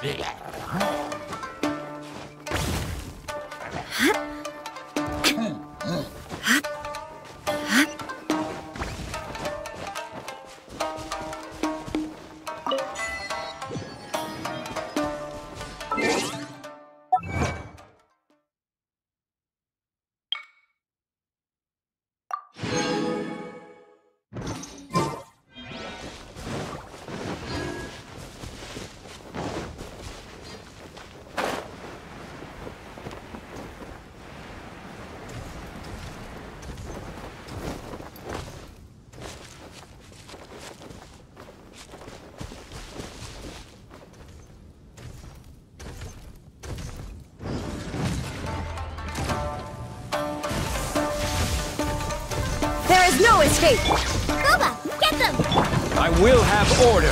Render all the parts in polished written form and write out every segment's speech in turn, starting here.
There is no escape! Kuba, get them! I will have order!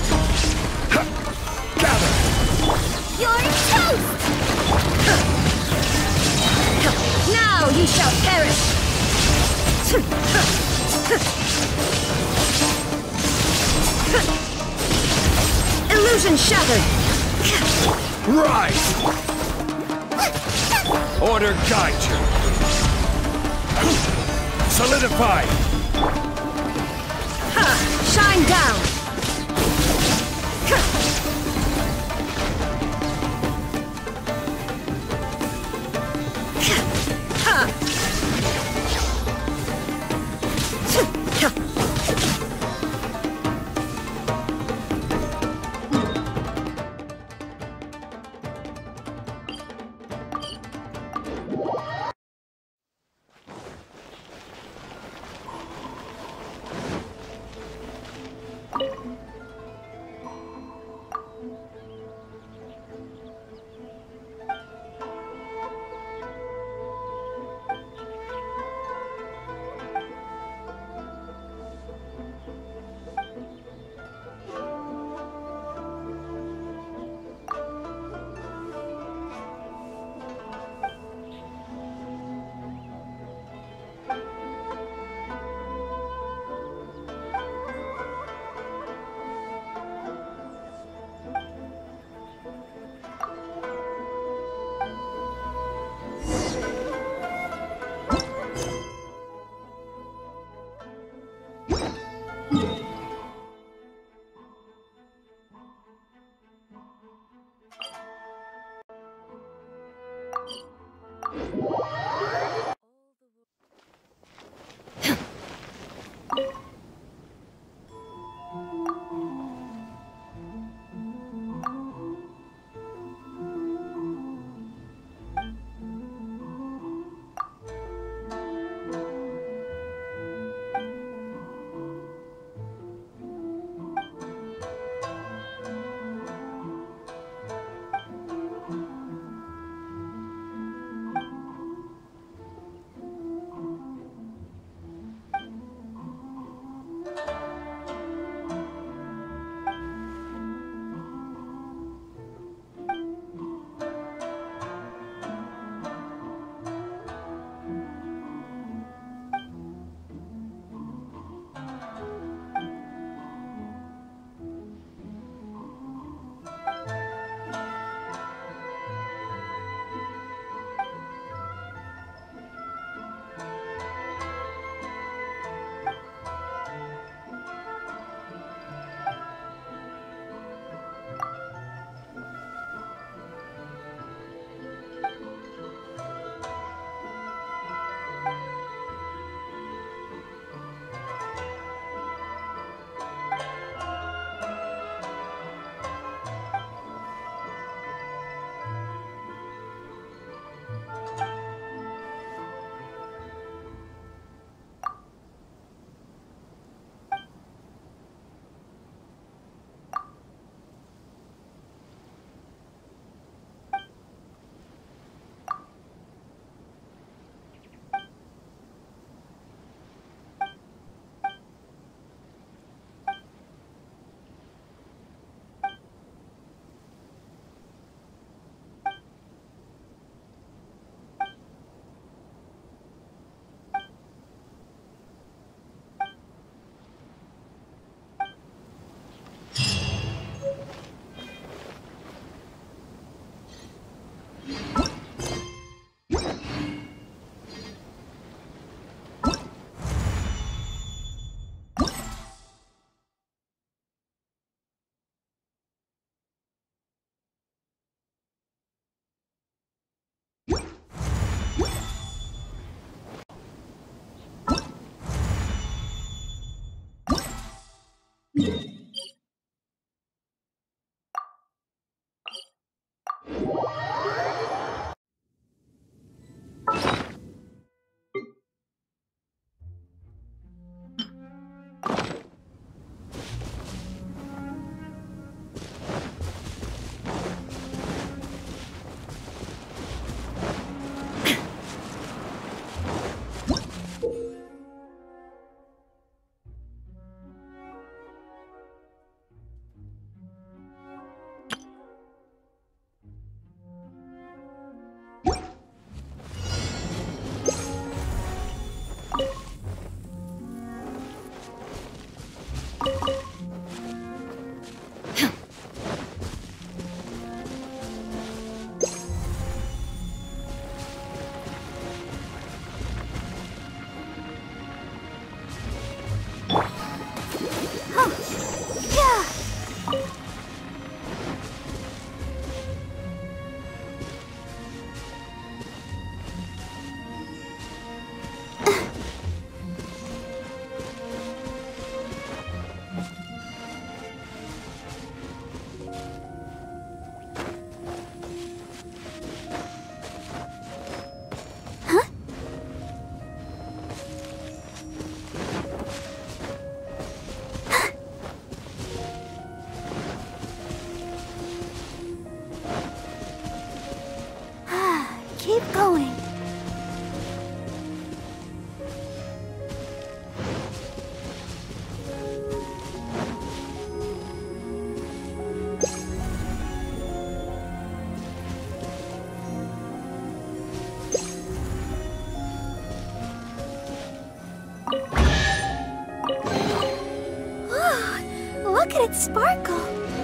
Gather! You're toast! Now you shall perish! Illusion shattered! Rise! Order guide you! Solidify! Shine down! its sparkle.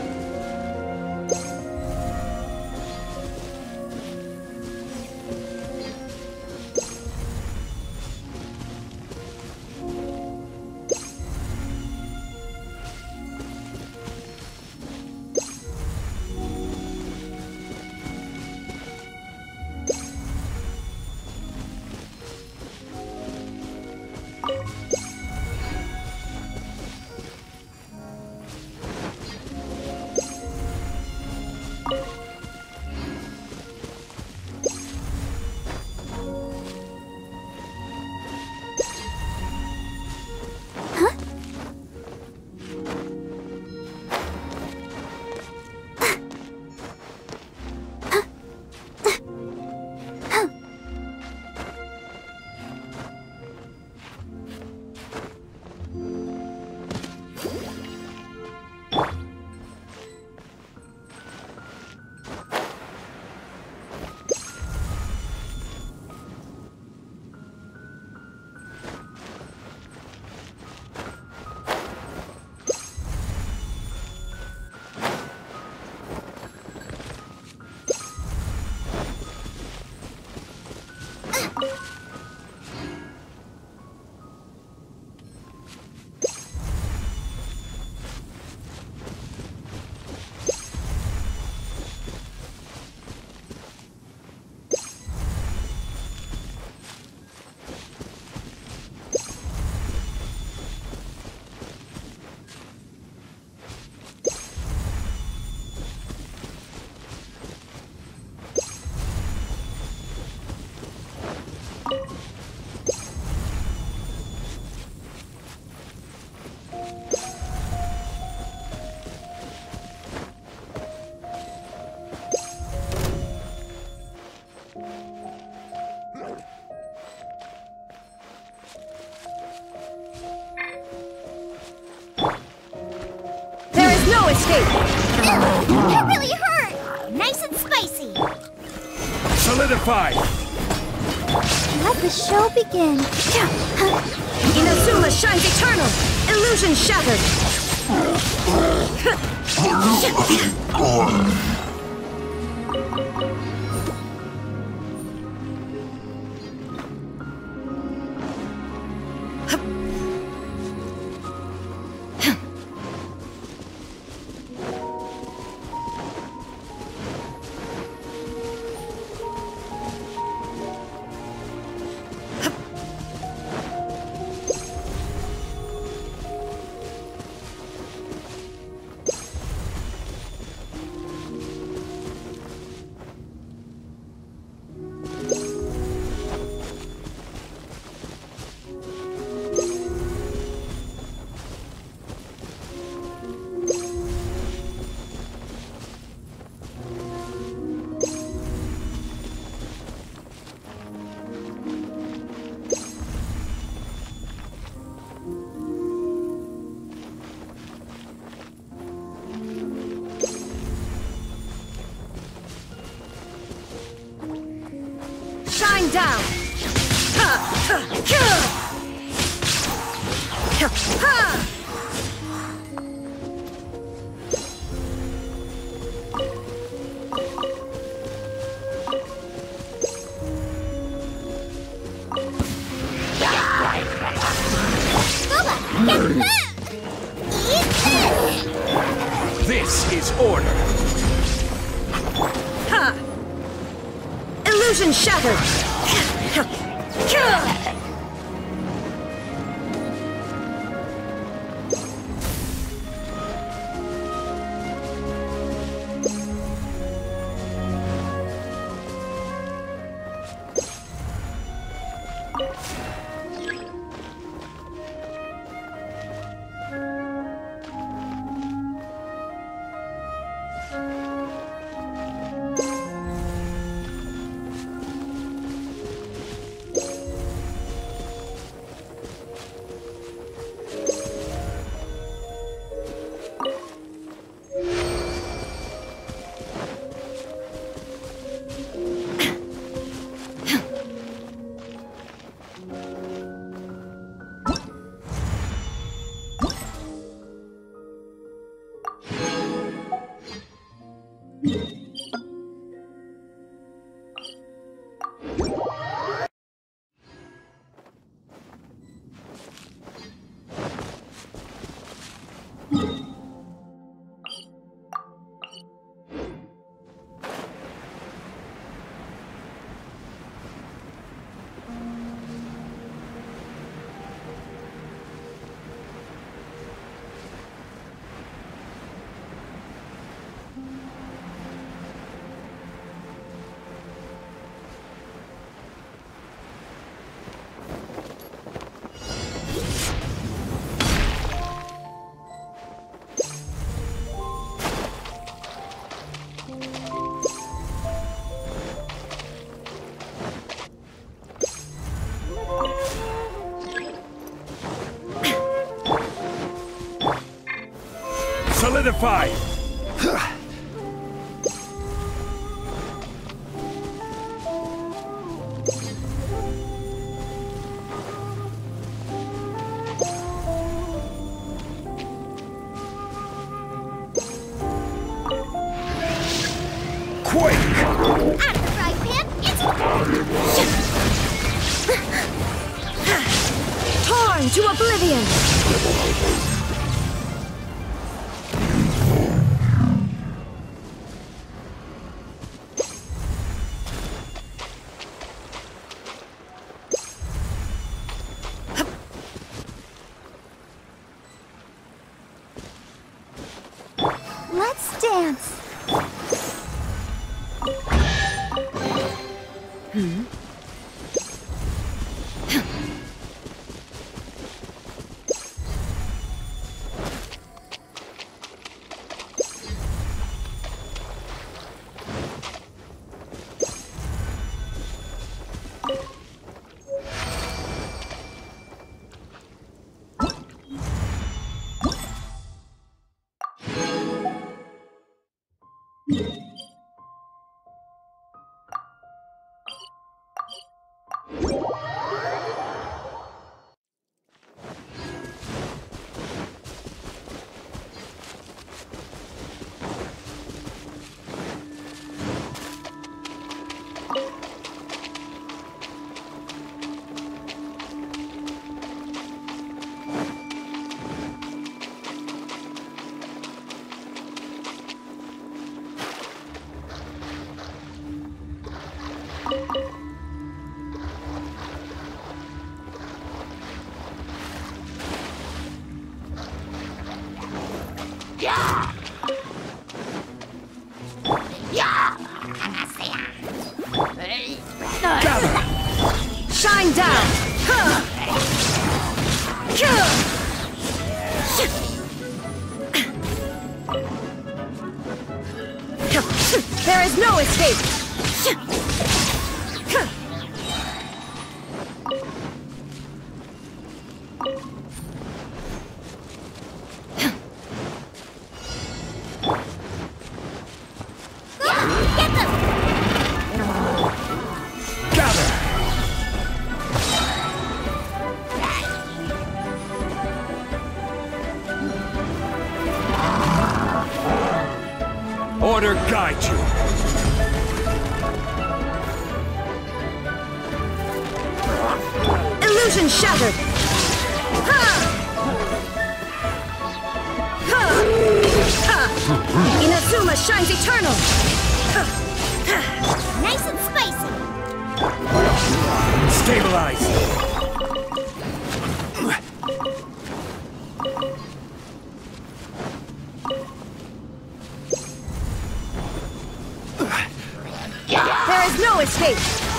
No escape! That really hurt! Nice and spicy! Solidified! Let the show begin! Inazuma shines eternal! Illusion shattered! Shine down! This is order! Ha! Illusion shattered! Solidified! Quake! Out of the frying pan into Torn to oblivion! Let's dance. Shine down! There is no escape! Get them! Gather! Order guide you. Illusion shattered! Inazuma shines eternal! Nice and spicy. Stabilize. There is no escape!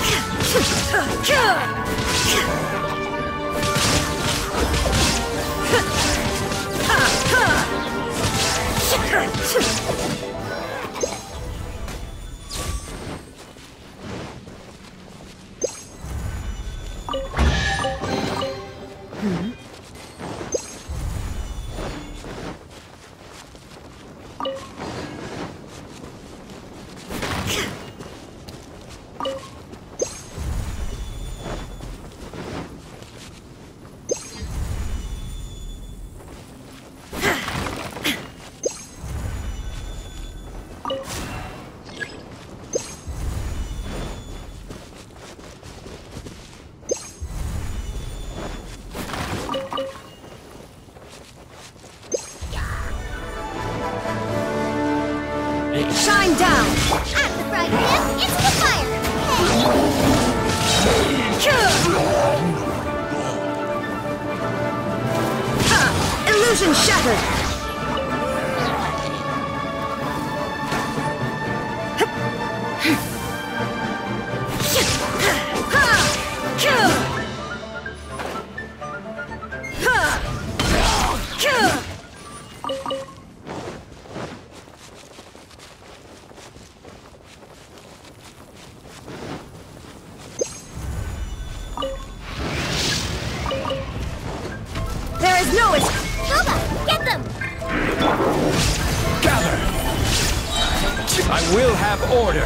Shine down! Out of the frying pan into the fire. Illusion shattered! There is no escape! Hilda, get them! I will have order.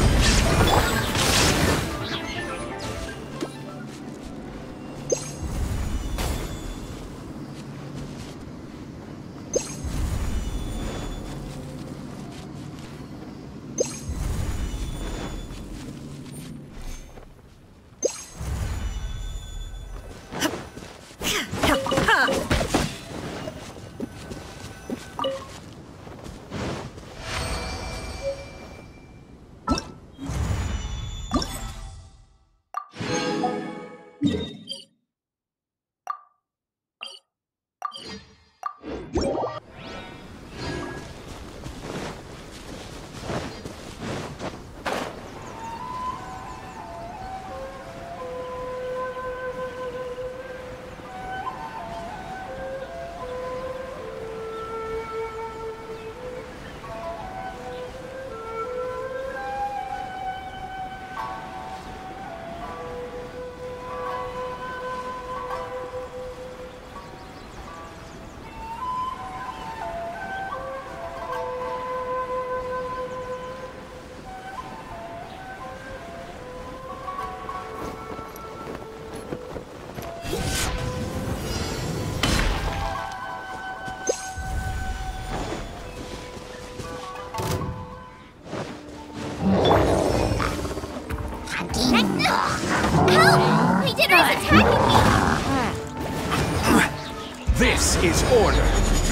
Help! Leader is attacking me! This is order.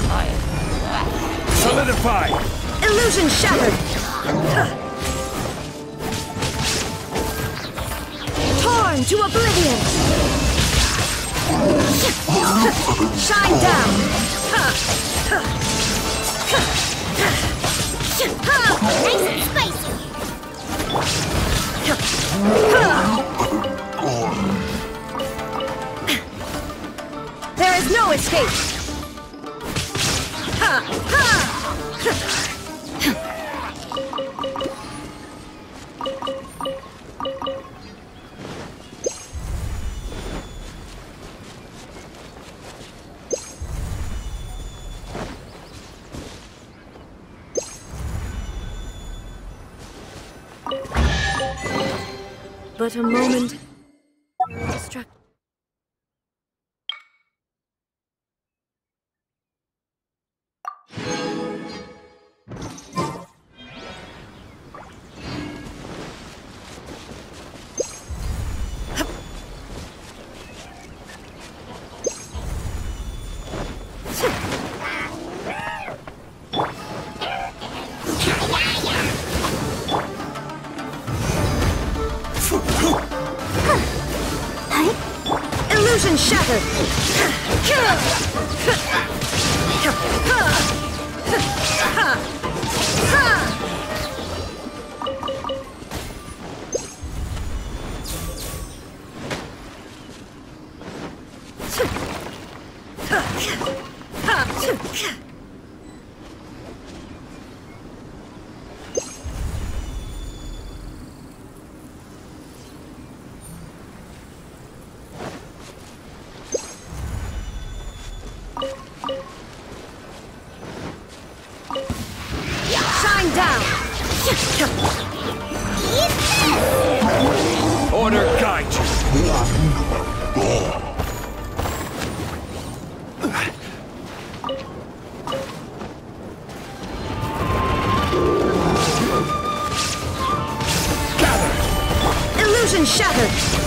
Solidify. Illusion shattered! Torn to oblivion! Shine down! Nice and spicy! There is no escape! But a moment. Distract. Illusion shattered! Shine down! Order guide you. Gather. Illusion shattered!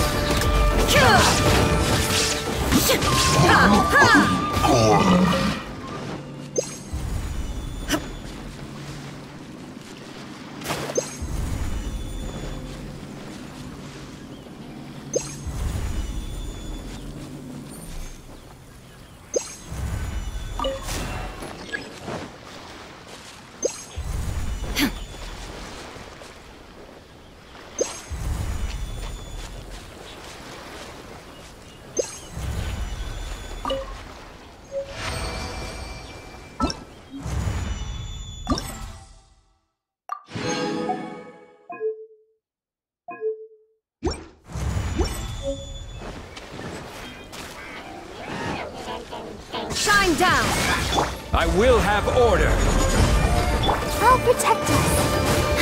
Shine down! I will have order. I'll protect us.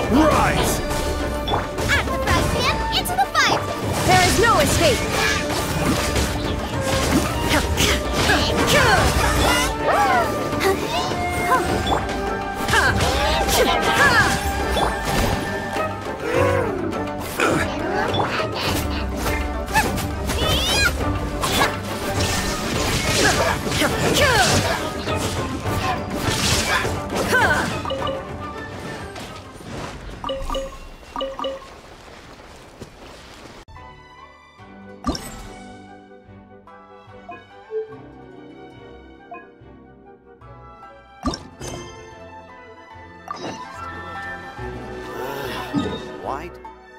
Rise! Out of the frying pan, into the fire! There is no escape! White.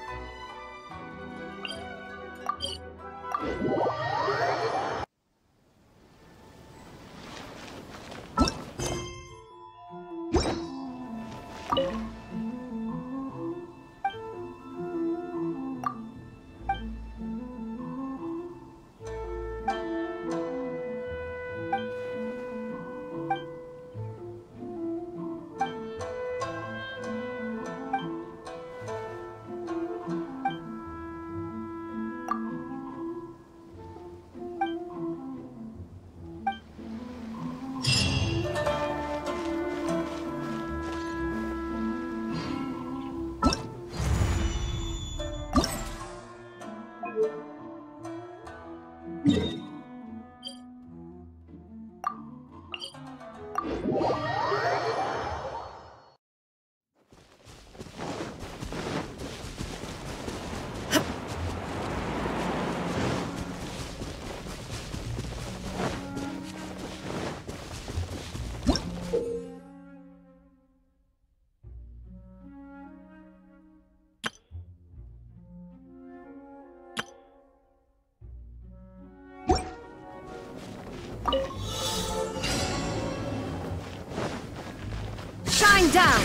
Shine down!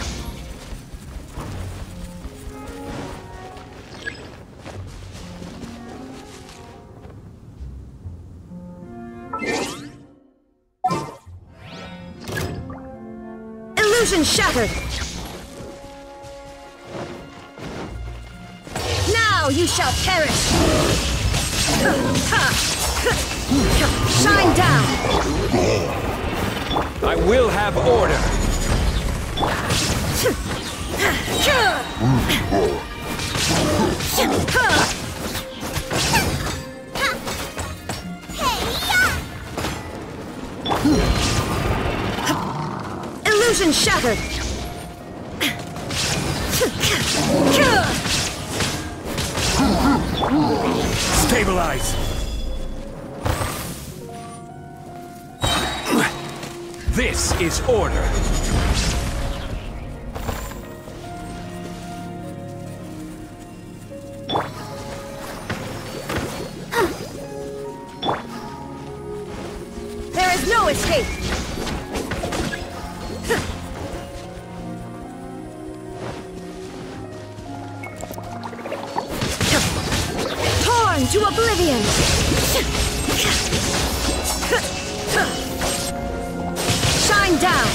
Illusion shattered! Now you shall perish! Shine down! I will have order! Illusion shattered! Stabilize! This is order! There is no escape! Torn to oblivion! Shine down!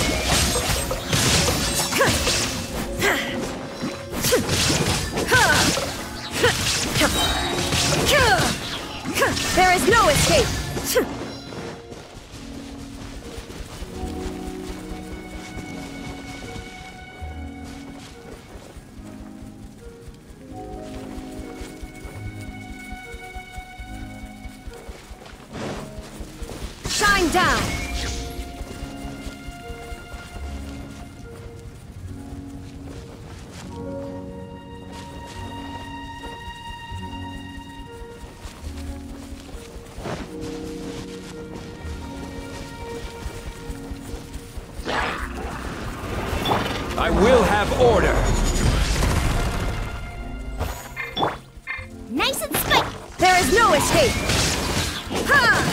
There is no escape! Shine down! I will have order! Nice and spiky! There is no escape! Ha!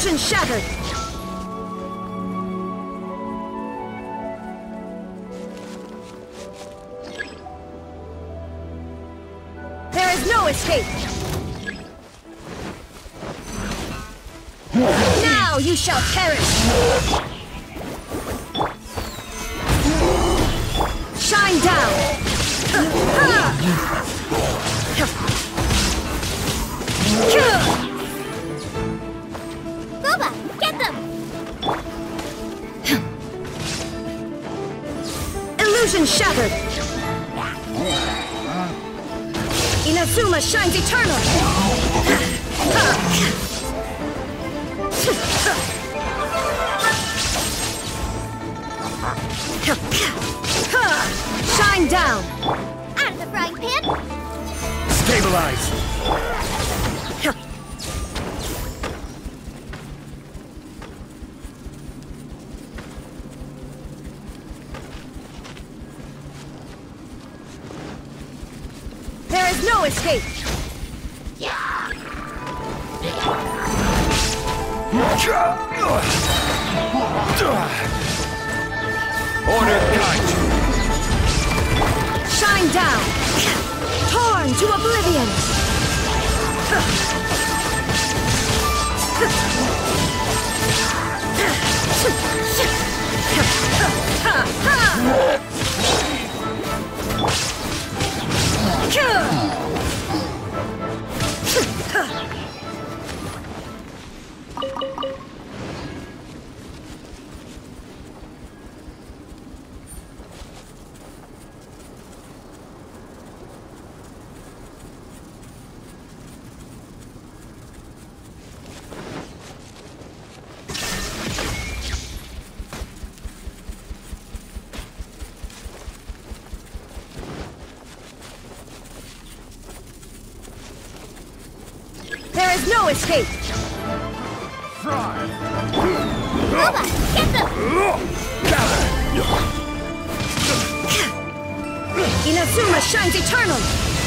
Illusion shattered! There is no escape! Now you shall perish! Shine down! Boba, get them! Illusion shattered! Inazuma shines eternal! Shine down! Out of the frying pan! Stabilize! There is no escape! Order guide you! Shine down! Torn to oblivion! There is no escape! Boba, get them! Inazuma shines eternal!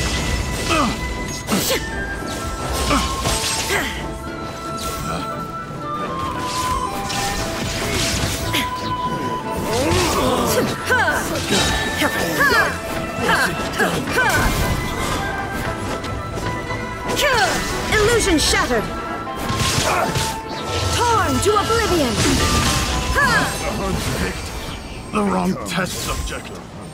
Illusion shattered! Torn to oblivion! The wrong test subject.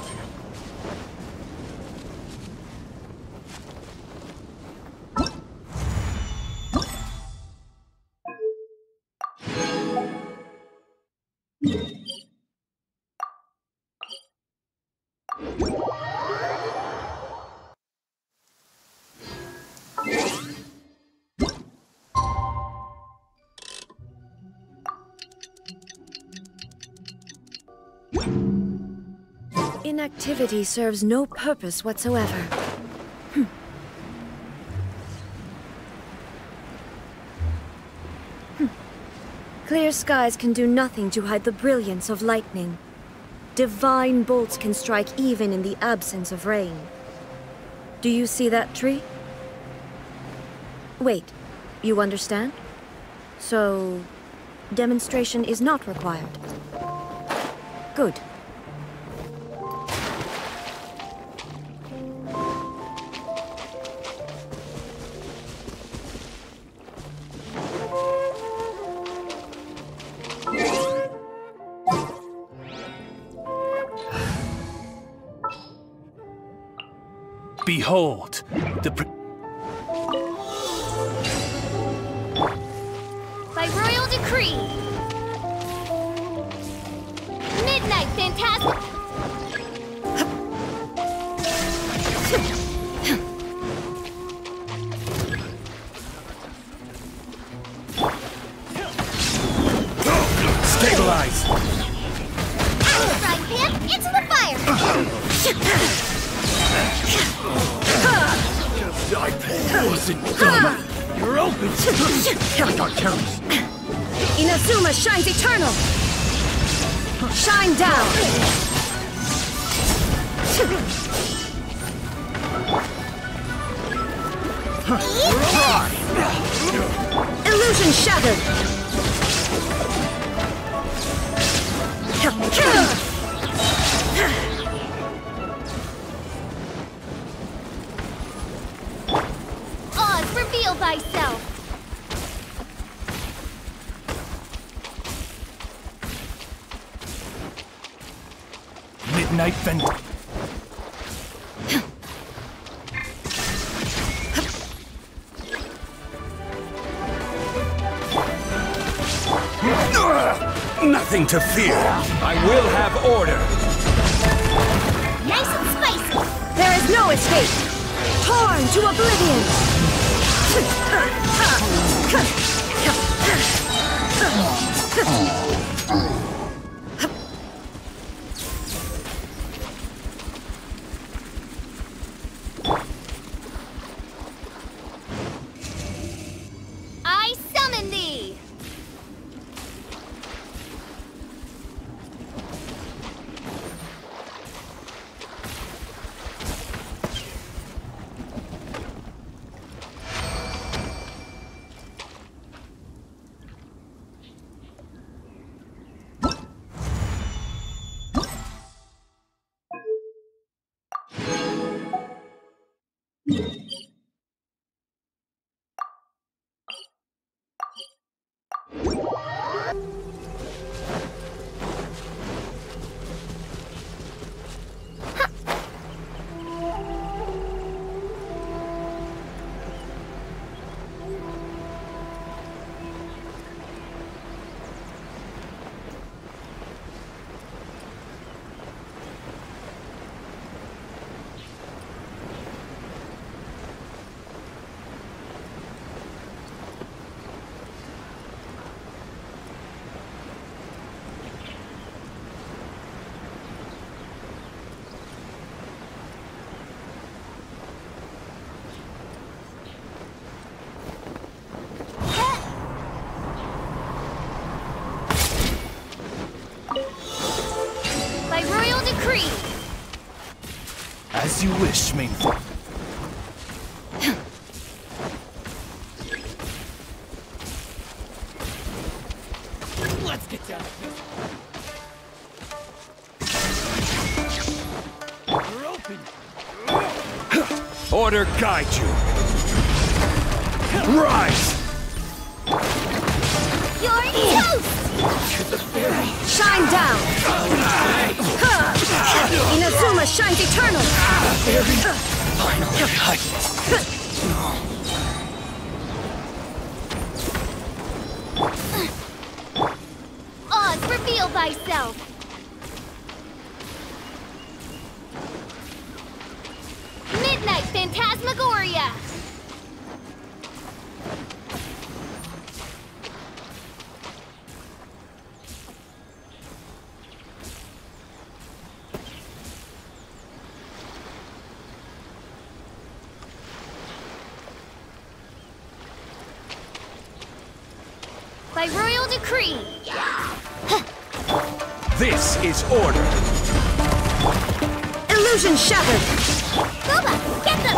Inactivity serves no purpose whatsoever. Clear skies can do nothing to hide the brilliance of lightning. Divine bolts can strike even in the absence of rain. Do you see that tree? Wait, you understand? So, demonstration is not required. Good. Behold, By royal decree! Midnight Phantasm! Stabilize! Out of the frying pan, into the fire! I wasn't done. You're open. I got careless. Inazuma shines eternal! Shine down! Illusion shattered! Oz, reveal thyself! Midnight Vent. Nothing to fear. I will have order. Nice and spicy! There is no escape! Torn to oblivion! I summon thee! By royal decree! As you wish, Mainfront. Let's get down to this. You're open. Order guide you. Rise! You're toast! Shine down! Inazuma shines eternal! Final cut. Oz, reveal thyself! Midnight Phantasmagoria! By royal decree! This is order. Illusion shattered! Boba, get them!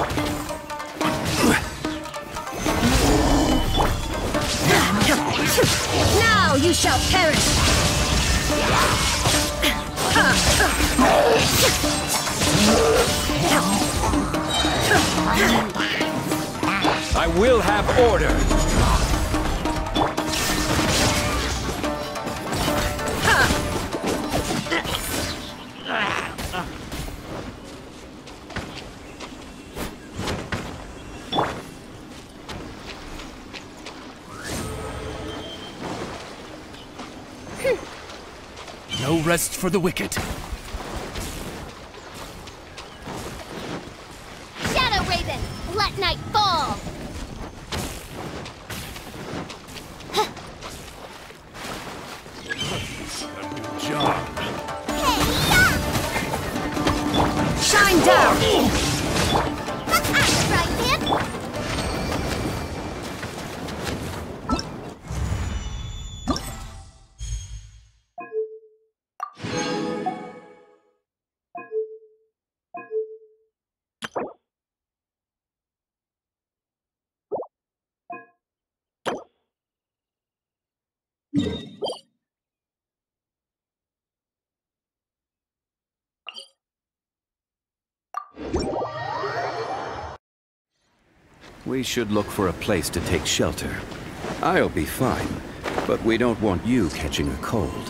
Now you shall perish! I will have order. No rest for the wicked. Shadow Raven, let night fall! Job. Shine down! That's right, man! We should look for a place to take shelter. I'll be fine, but we don't want you catching a cold.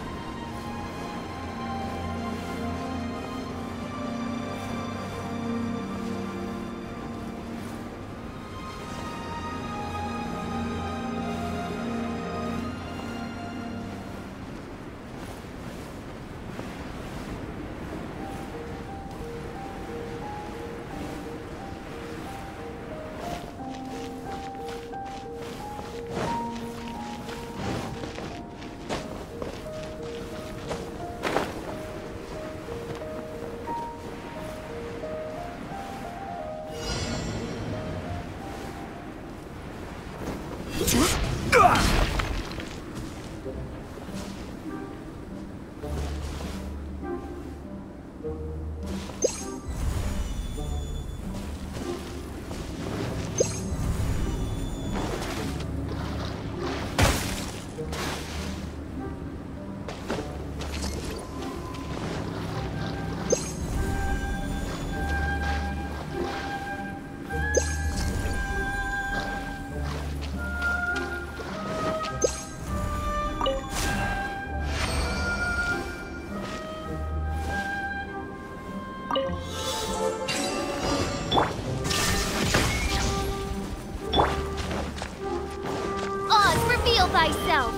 Thyself.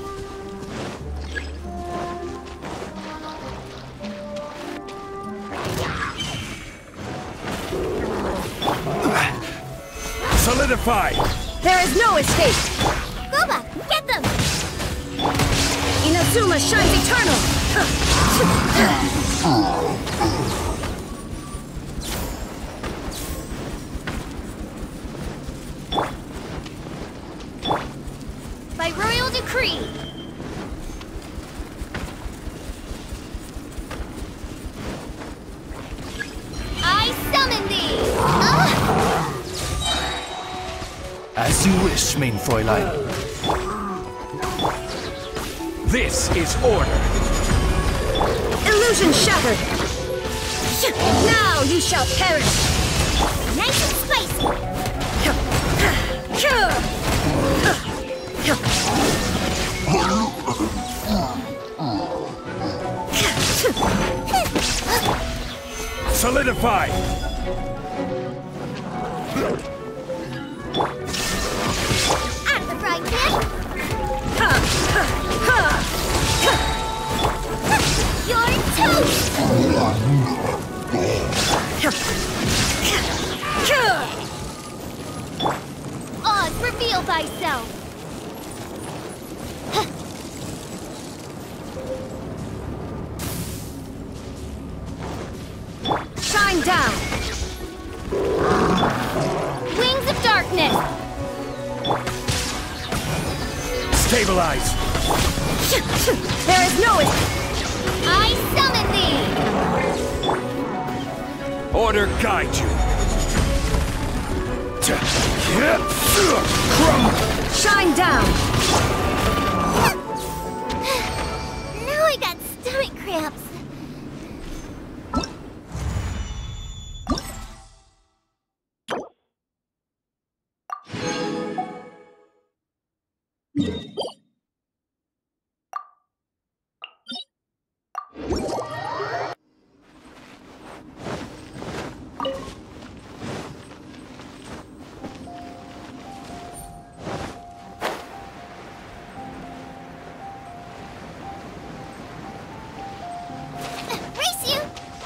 Solidify! There is no escape! Guoba, get them! Inazuma shines eternal! By royal decree! I summon thee! As you wish, main Fräulein. This is order! Illusion shattered! Now you shall perish! Nice and spicy! Solidify! Out of the frying pan! You're toast! Oz, reveal thyself! Shine down! Wings of darkness! Stabilize! There is no escape! I summon thee! Order guide you! Crumble! Shine down! Now I got stomach cramps. Race you!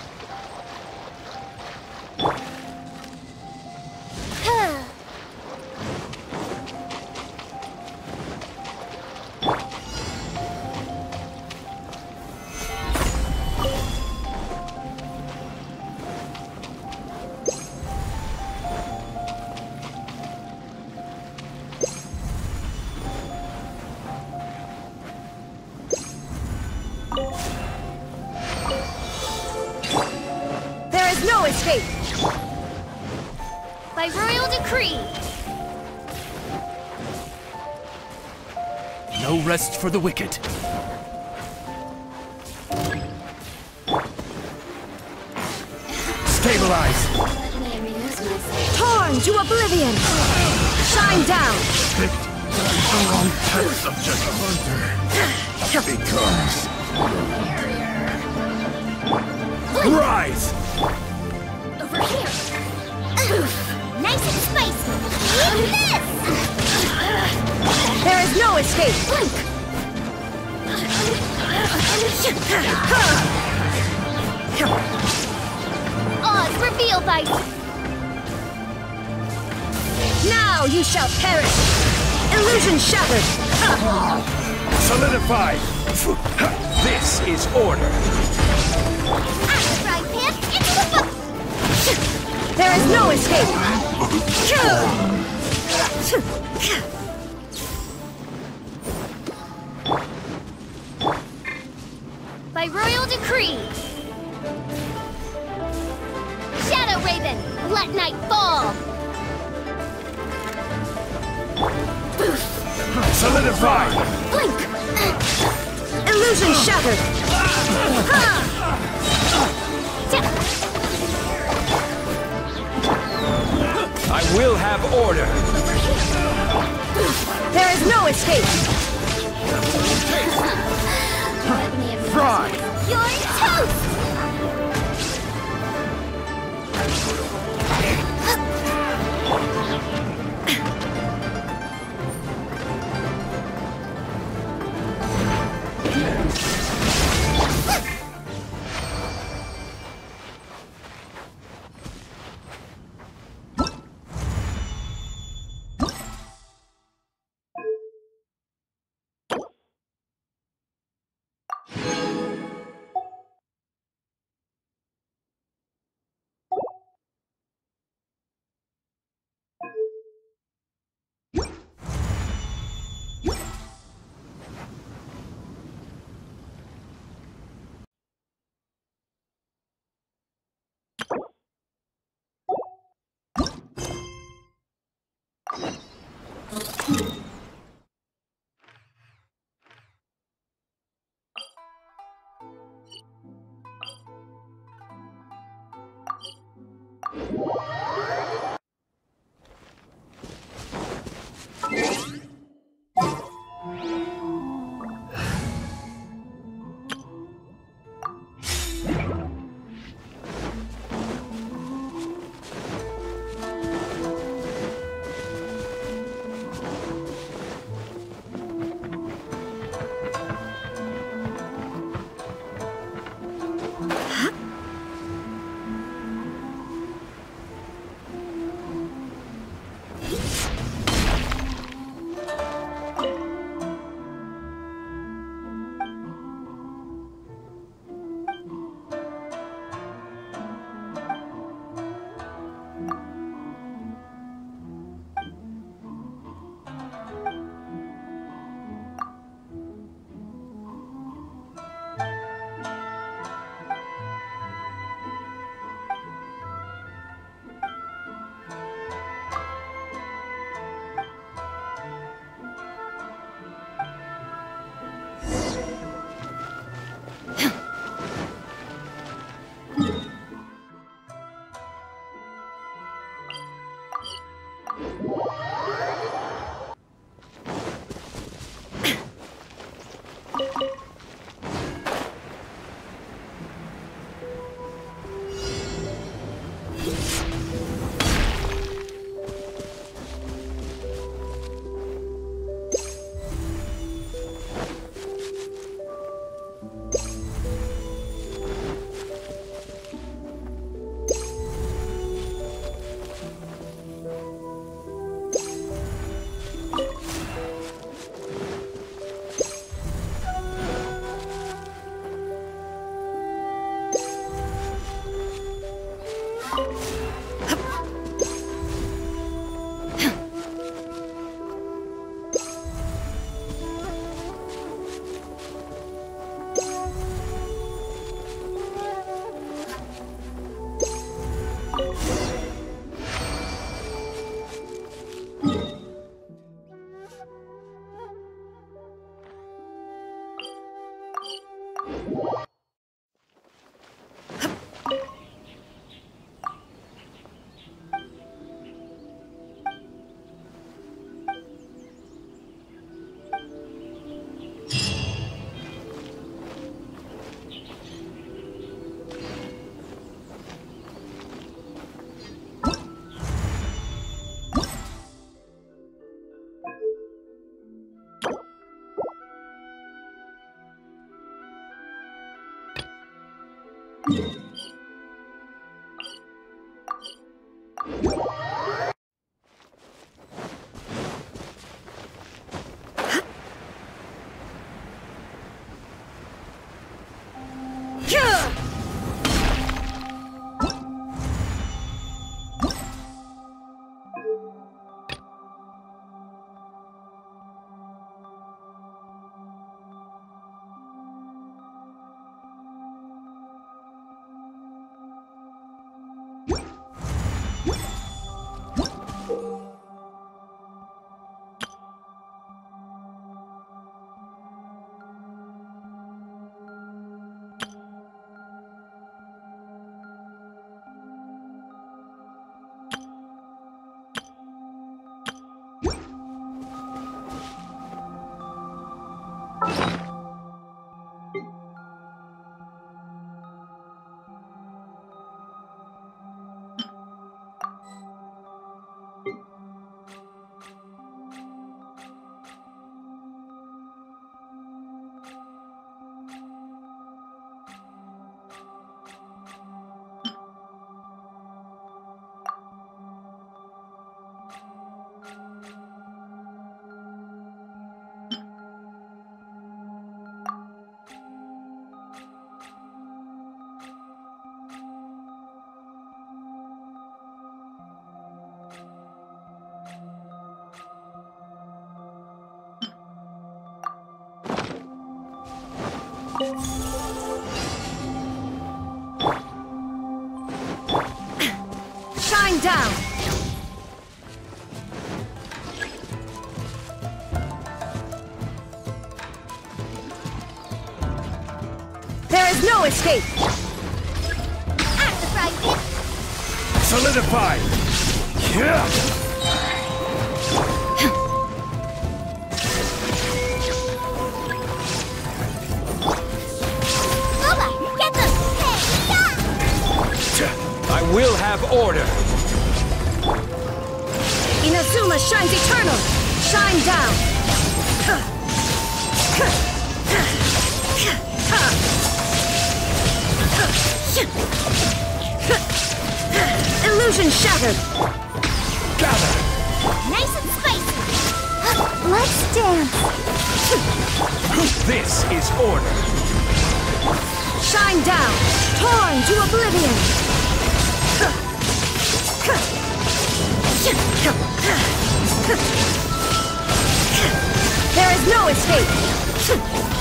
There is no escape! By royal decree! No rest for the wicked. Stabilize! Torn to oblivion! Shine down! Picked the wrong test subject. Hunter becomes rise! Over here! Nice and spicy! Eat this! There is no escape! Blink! Oz, reveal thyself! Now you shall perish! Illusion shattered! Solidify! This is order! Astral Pimp into the book! There is no escape! By royal decree! Shadow Raven, let night fall! Solidify! Blink! Illusion shattered! I will have order! There is no escape! Fry! You're toast! Shine down! There is no escape! At the fry pit! Solidify! Yeah! Boba, get them! Hey, I will have order! Inazuma shines eternal! Shine down! Illusion shattered! Gather! nice and spicy! Let's dance! This is order! Shine down! Torn to oblivion! There is no escape!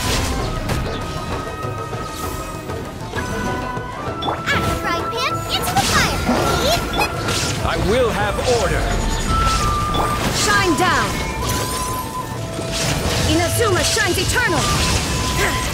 At the fry pan, into the fire! I will have order! Shine down! Inazuma shines eternal!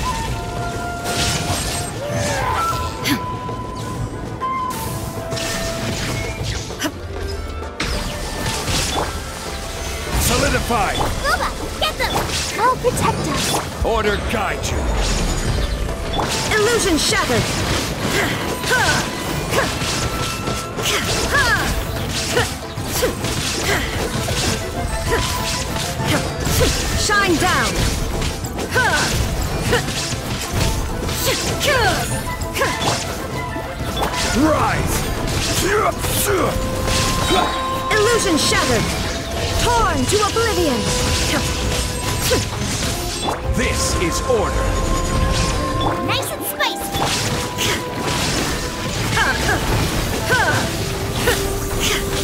Solidify! Boba, get them! I'll protect us! Order guide you! Illusion shattered! Shine down! Rise! Illusion shattered! Torn to oblivion! This is order! Nice and spicy!